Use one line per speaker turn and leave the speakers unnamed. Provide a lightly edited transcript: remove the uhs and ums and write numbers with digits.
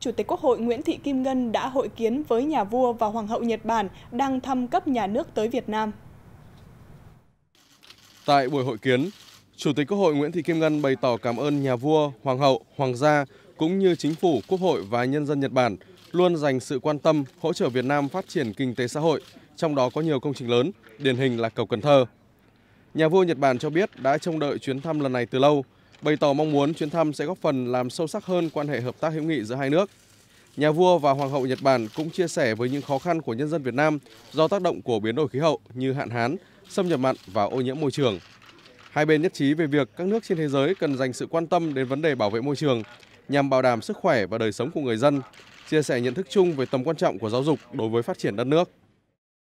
Chủ tịch Quốc hội Nguyễn Thị Kim Ngân đã hội kiến với nhà vua và Hoàng hậu Nhật Bản đang thăm cấp nhà nước tới Việt Nam.
Tại buổi hội kiến, Chủ tịch Quốc hội Nguyễn Thị Kim Ngân bày tỏ cảm ơn nhà vua, hoàng hậu, hoàng gia cũng như chính phủ, Quốc hội và nhân dân Nhật Bản luôn dành sự quan tâm, hỗ trợ Việt Nam phát triển kinh tế xã hội, trong đó có nhiều công trình lớn, điển hình là cầu Cần Thơ. Nhà vua Nhật Bản cho biết đã trông đợi chuyến thăm lần này từ lâu, bày tỏ mong muốn chuyến thăm sẽ góp phần làm sâu sắc hơn quan hệ hợp tác hữu nghị giữa hai nước. Nhà vua và hoàng hậu Nhật Bản cũng chia sẻ với những khó khăn của nhân dân Việt Nam do tác động của biến đổi khí hậu như hạn hán, xâm nhập mặn và ô nhiễm môi trường. Hai bên nhất trí về việc các nước trên thế giới cần dành sự quan tâm đến vấn đề bảo vệ môi trường nhằm bảo đảm sức khỏe và đời sống của người dân, chia sẻ nhận thức chung về tầm quan trọng của giáo dục đối với phát triển đất nước.